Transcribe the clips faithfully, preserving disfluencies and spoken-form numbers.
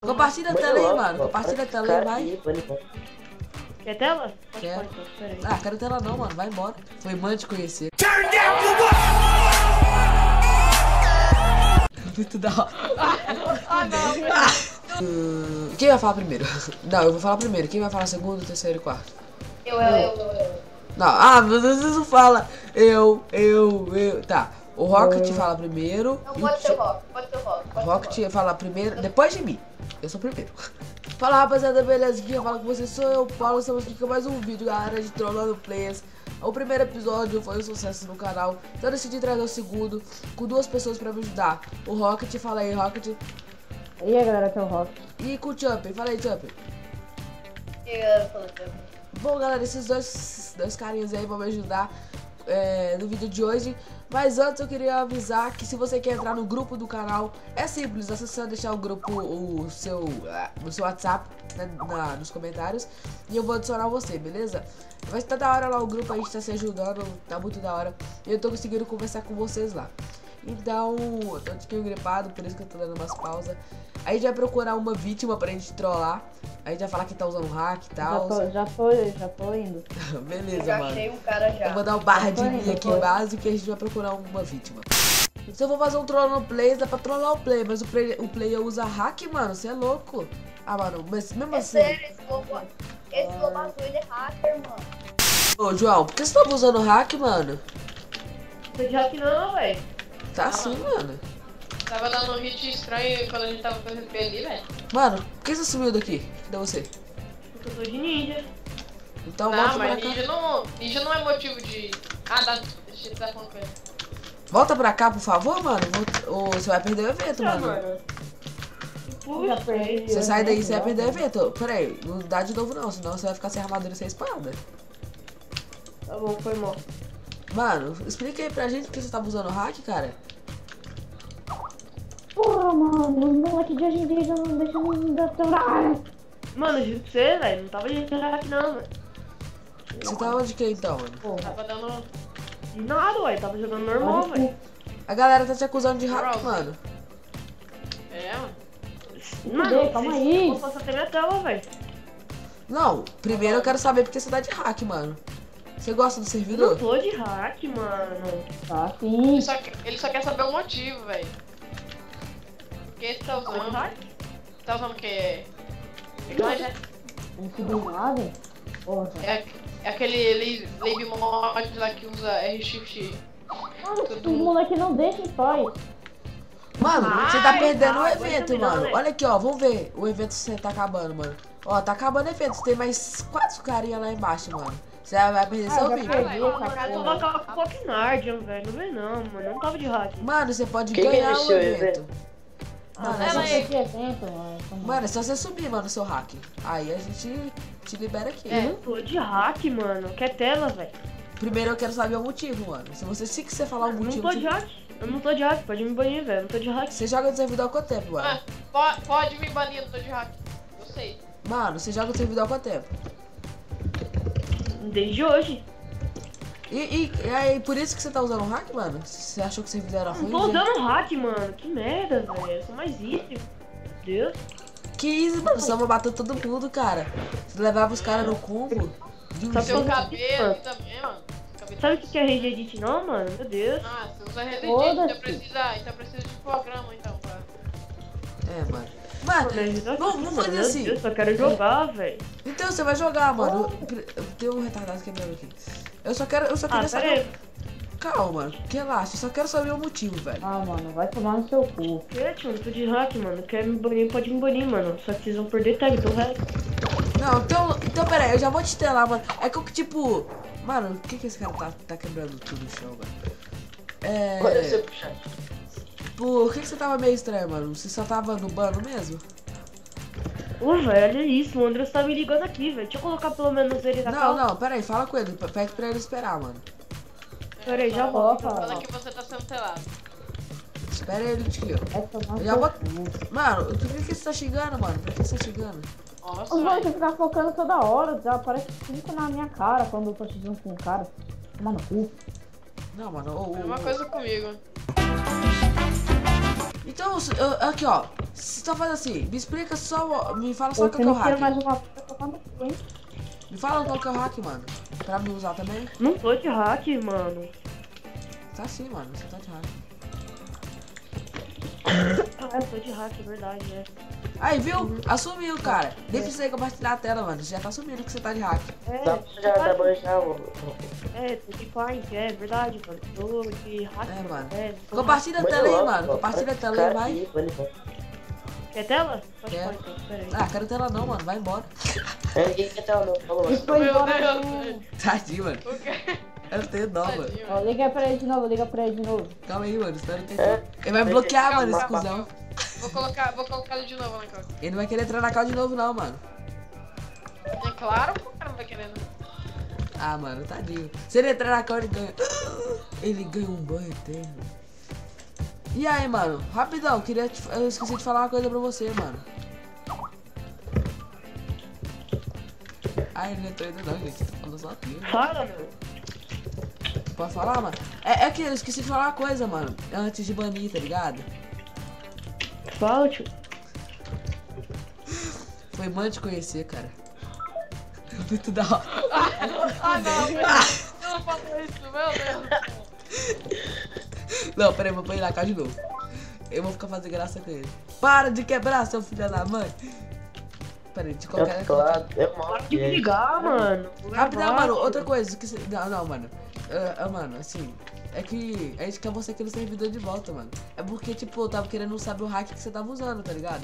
Compartilha a tela aí, mano. Compartilha a tela aí, vai. Quer tela? Pode, Quer. pode, peraí. Ah, quero tela não, mano. Vai embora. Foi mãe te conhecer. Muito da hora. Ah, não. Hum, Quem vai falar primeiro? Não, eu vou falar primeiro. Quem vai falar segundo, terceiro e quarto? Eu, eu, eu, eu, eu. Não, ah, meu Deus, você não fala. Eu, eu, eu. Tá. O Rocket fala primeiro. Não, e pode o ser o Ti- Rock, pode ser o Rock. O Rocket fala primeiro, depois de mim. Eu sou primeiro. Fala, rapaziada, belezinha? Fala com vocês, sou eu, Paulo. Estamos aqui com mais um vídeo, galera, de Trollando Players. O primeiro episódio foi um sucesso no canal, então eu decidi trazer o segundo com duas pessoas pra me ajudar. O Rocket, fala aí, Rocket. E aí, galera, aqui é o Rock. E com o Jumper, fala aí, Jumper. E eu falo também. Bom, galera, esses dois, dois carinhas aí vão me ajudar é, no vídeo de hoje. Mas antes eu queria avisar que se você quer entrar no grupo do canal, é simples, é só deixar o grupo, o seu, o seu WhatsApp, né, na, nos comentários, e eu vou adicionar você, beleza? Vai estar da hora lá o grupo, a gente tá se ajudando, tá muito da hora, e eu tô conseguindo conversar com vocês lá. Então, eu tô um pouquinho gripado, por isso que eu tô dando umas pausas. A gente vai procurar uma vítima pra gente trollar. A gente vai falar que tá usando hack e Já tal. tô, já tô, já tô indo. Beleza, Já mano. achei um cara já. Eu vou dar um barra de Foi, mim aqui foi. básico e a gente vai procurar uma vítima. Se eu vou fazer um troll no play, dá pra trollar o play, mas o play, o player usa hack, mano, você é louco. Ah, mano, mas mesmo É assim... sério, esse lobo, esse lobo azul, ele é hacker, mano. Ô, João, por que você tá usando hack, mano? Tô de hack não, velho. Tá assim, mano. Tava dando um hit estranho quando a gente tava fazendo P ali, velho. Mano, por que você sumiu daqui? Cadê você? Eu tô de ninja. Então Não, volta mas pra cá. ninja não, ninja não é motivo de... Ah, dá, deixa eu dar falando com ele. Volta pra cá, por favor, mano. Vou- Ou você vai perder o evento, Ah, mano. mano. Já perdi. Você sai daí, você vai já. perder o evento. Pera aí, não dá de novo não, senão você vai ficar sem armadura e sem espada. Tá bom, foi mal. Mano, explica aí pra gente por que você tava usando hack, cara. Porra, mano, os moleques de hoje em dia já não deixam me dar tão... Mano, eu juro pra você, velho, não tava de hack não, velho. Você tava de que então, mano? Porra. Tava dando... De nada, ué, tava jogando normal, velho. A galera tá te acusando de hack, Browser. mano. É, mano. Fudeu, calma aí. Eu posso até minha tela, velho. Não, primeiro eu quero saber por que você tá de hack, mano. Você gosta do Eu não servidor? tô de hack, mano. Tá sim. Ele só, que- ele só quer saber o motivo, velho. Por que você tá Tô de usando? hack? Tá usando o que? Ignorante, né? Não subiu nada. Porra. É, é aquele Lave Mod lá que usa R-Shift. Mano, os moleques não deixam em paz. Mano, você tá Ai, perdendo o ai, evento, vai mano. terminar, né? Olha aqui, ó, vamos ver o evento se tá acabando, mano. Ó, tá acabando o evento, tem mais quatro carinha lá embaixo, mano. Você vai perder Ah, seu já vídeo. perdi Eu essa quero porra. colocar o Pokénardian, velho. Não vem não, mano. Eu não tava de hack. Mano, você pode Quem ganhar o iniciou o evento. Ah, Mano, é mas só ela você... aí. esse evento, mano. Como- Mano, é só você subir, mano, o seu hack. Aí a gente te libera aqui. Eu não tô de hack, mano. Quer tela, velho. Primeiro eu quero saber o motivo, mano. Se você se quiser falar o Eu não motivo, tô de hack. Eu não tô de hack. Pode me banir, velho. Eu não tô de hack. você joga no servidor há quanto tempo, mano? Ah, po- pode me banir, não tô de hack. Eu sei. Mano, você joga no servidor há quanto tempo? Desde hoje. E, e, e aí, por isso que você tá usando hack, mano? Você achou que o servidor era Eu ruim? não tô né? usando hack, mano. Que merda, velho. Eu sou mais easy. Meu Deus. Que easy, mano. Só matou todo mundo, cara. Você levava os caras no combo. De um Sabe Seu jeito. cabelo também, mano. Cabelo- Sabe o que que é Rage Edit não, mano? Meu Deus. Ah, você usa Reddit, Foda-se. então precisa, então precisa de programa, então, pra... É, mano. Mano, Pô, me ajuda aqui, vamos, vamos mano. fazer Meu assim. Deus, só quero jogar, velho. Então você vai jogar, mano. Eu tenho um retardado quebrando aqui. Eu só quero, eu só Ah, queria pera saber. aí. Calma, mano. Relaxa, eu só quero saber o motivo, velho. Ah, mano, vai tomar no seu cu. Gente, mano, tô de hack, mano. Quer me banir, pode me banir, mano. Só que vocês vão perder tag, então hack. Não, então, então pera aí, eu já vou te telar, mano. É que eu, tipo. Mano, por que, que esse cara tá, tá quebrando tudo no chão, velho? É. Olha você puxar. Por que, que você tava meio estranho, mano? Você só tava no bano mesmo? Ô, velho, olha isso. O André tá me ligando aqui, velho. Deixa eu colocar pelo menos ele na Não, calça. não, pera aí, fala com ele. Pede pra ele esperar, mano. Pera aí, já Ó, volto. cara. Fala que você tá sendo telado. Espera ele, tio. Vai tomar Eu no já seu vou. cu. Mano, por que, que você tá xingando, mano? Por que você tá xingando? Nossa, Os moleques velho. ficam focando toda hora. Já aparece cinco na minha cara quando eu tô xingando com o cara. Toma no cu. Não, mano, ô, ô, É uma ô. coisa comigo. Então, eu- aqui, ó. Só faz assim, me explica só, me fala só Você qual que é o não tira hack. mais uma coisa tocando aqui, hein? Me fala qual que é o hack, mano. Pra me usar também. Não tô de hack, mano. Tá sim, mano, você tá de hack. Ah, eu tô de hack, é verdade, né? Aí, viu? Assumiu, cara. Nem precisa compartilhar a tela, mano. Você já tá assumindo que você tá de hack. É, Dá pra já tá bom já, ô. é, tô de client, é verdade, mano. Tô de hack. É, mano. É, tô Compartilha a Manda tela aí, logo, mano. ó. Compartilha a tela aí, Cara, vai. aqui, vai levar. Quer tela? Pode, Quero. pode, então, pera aí. Ah, quero tela não, mano. Vai embora. É, ninguém quer tela não, falou. Ele foi Meu embora. Deus. mesmo. Tadinho, mano. O quê? Eu tenho dó, mano. Tadinho, Ó, liga pra ele de novo, liga pra ele de novo. Calma aí, mano. Espera que É. ele vai me bloquear, Calma, mano, esse calma. cuzão. Vou colocar, vou colocar ele de novo na cara. Ele não vai querer entrar na cal de novo, não, mano. É claro que o cara não tá querendo. Ah, mano, tadinho. Se ele entrar na cal, ele ganha. Ele ganha um banho eterno. E aí, mano? Rapidão, queria te... eu esqueci de falar uma coisa pra você, mano. Ah, ele não entrou ainda não, gente. Tô falando só aqui. Fala, mano. Pode falar, mano? É, é que eu esqueci de falar uma coisa, mano. Antes de banir, tá ligado? Fala, tio. Foi bom te conhecer, cara. Muito da hora. Ah, não, meu Deus. Não falou isso, meu Deus. Não, peraí, vou pôr ele na cara de novo. Eu vou ficar fazendo graça com ele. Para de quebrar, seu filho da mãe. Peraí, de É qualquer... claro, eu moro Para de me ligar, mano. Rapidão, mano, outra coisa. Que cê... Não, não, mano. Ah, ah, mano, assim... É que a gente quer você aqui no servidor de volta, mano. É porque, tipo, eu tava querendo saber o hack que você tava usando, tá ligado?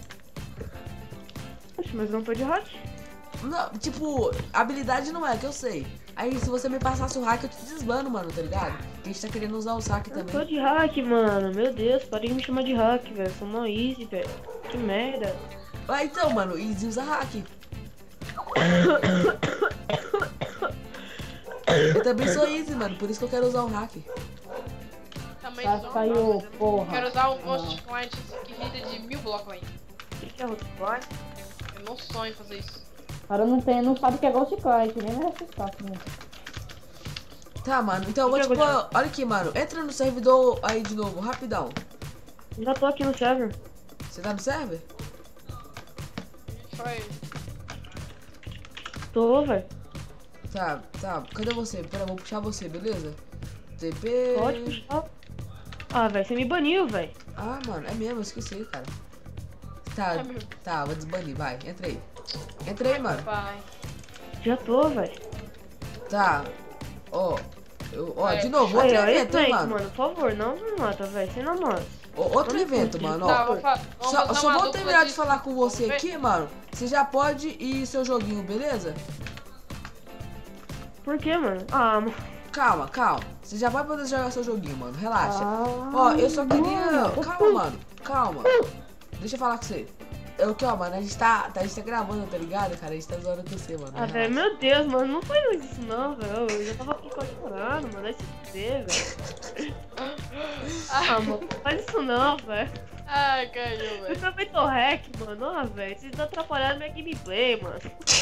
Poxa, mas não tô de hack. Não, tipo, habilidade não é, que eu sei. Aí, se você me passasse o hack, eu te desbano, mano, tá ligado? Que a gente tá querendo usar o hack Eu tô também. de hack, mano. Meu Deus, parei de me chamar de hack, velho. Sou mó easy, velho. Que merda. Ah, então, mano, Easy usa hack. Eu também sou Easy, mano, por isso que eu quero usar o hack. Também Já sou. saiu, porra. Quero usar um Ghost Client que rita de mil blocos aí. O que que é Hotspot? Eu não sonho em fazer isso. O cara não, tem, não sabe o que é Ghost Client, nem merece espaço, né? Tá, mano, então eu vou Que te que eu vou pôr. Olha aqui, mano, entra no servidor aí de novo, rapidão. Já tô aqui no server. Você tá no server? Foi. Tô, velho. Tá, tá, cadê você? Pera, eu vou puxar você, beleza? T P. Pode puxar. Ah, velho, você me baniu, velho. Ah, mano, é mesmo, eu esqueci, cara. Tá, É mesmo. tá, vou desbanir, vai, entra aí. Entra aí, mano. Pai. Já tô, velho. Tá, ó. eu- Ó, É. de novo, outro Aí, ó, evento, hein, evento, mano. mano. Por favor, não me mata, velho. Você não mata. Ó, outro Vamos evento, curtir. mano, Tá, ó. vou fa- vamos Só, fazer só uma vou dupla terminar de de- falar com você Vamos ver? aqui, mano. Você já pode ir seu joguinho, beleza? Por quê, mano? Ah, mano. Calma, calma. Você já vai poder jogar seu joguinho, mano. Relaxa. Ah, Ó, eu só queria. mano. Calma, mano. Calma. Deixa eu falar com você. Eu que, ó, mano, a gente tá, tá, a gente tá gravando, tá ligado, cara? A gente tá zoando com você, mano. Ah, velho, Relaxa. meu Deus, mano. Não faz isso, não, velho. Eu já tava aqui chorando, mano. Vai se fuder, velho. Ah, mano. Não faz isso, não, velho. Ai, caiu, Eu velho. também tô hack, mano. Ah, velho. Vocês estão atrapalhando minha gameplay, mano.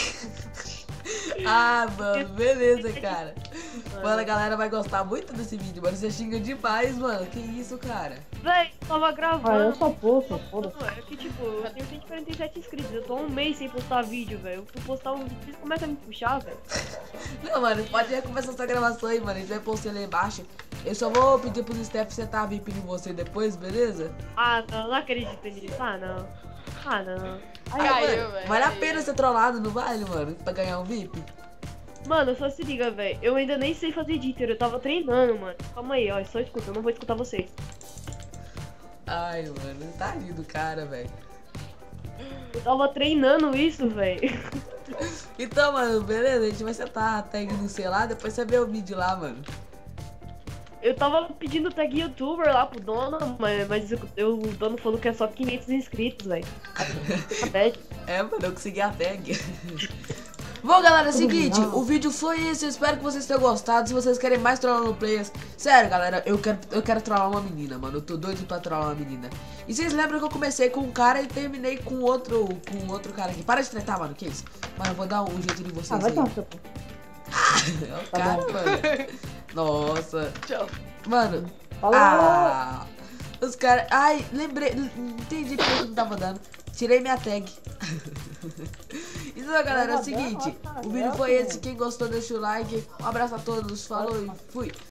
Ah, mano, beleza, cara. Mano, a galera vai gostar muito desse vídeo, mano. Você xinga demais, mano. Que isso, cara? Véi, tava Ah, gravando. eu só posto, foda-se. É que tipo, eu tenho cento e quarenta e sete inscritos, eu tô há um mês sem postar vídeo, velho. Eu fui postar um vídeo, vocês começam a me puxar, velho. Não, mano, pode recomeçar essa gravação aí, mano. A gente vai postar lá embaixo. Eu só vou pedir pros Steph setar a V I P de você depois, beleza? Ah, não, não acredito nisso. Ah, não. Ah, não. Aí, Caiu, mano, velho. vale a pena ser trollado, não vale, mano? Pra ganhar um V I P? Mano, só se liga, velho. Eu ainda nem sei fazer editor, eu tava treinando, mano. Calma aí, ó, só escuta, eu não vou escutar vocês. Ai, mano, tá lindo, cara, velho. Eu tava treinando isso, velho. Então, mano, beleza? A gente vai setar a tag no sei lá, depois você vê o vídeo lá, mano. Eu tava pedindo tag youtuber lá pro dono, mas, mas eu, eu- o dono falou que é só quinhentos inscritos, velho. É, mano, eu consegui a tag. Bom, galera, é o seguinte, o vídeo foi esse, eu espero que vocês tenham gostado. Se vocês querem mais trollando players, sério, galera, eu quero, eu quero trollar uma menina, mano. Eu tô doido pra trollar uma menina. E vocês lembram que eu comecei com um cara e terminei com outro, com outro cara aqui. Para de tretar, mano, que isso? Mano, eu vou dar um jeito de vocês Ah, vai aí. tomar seu cu. É o cara, mano. Nossa. Tchau. Mano, Falou! ah, Os caras. Ai, lembrei. Entendi porque eu não tava dando. Tirei minha tag. Então, galera, é o seguinte. O vídeo foi esse. Quem gostou, deixa o like. Um abraço a todos. Falou e fui.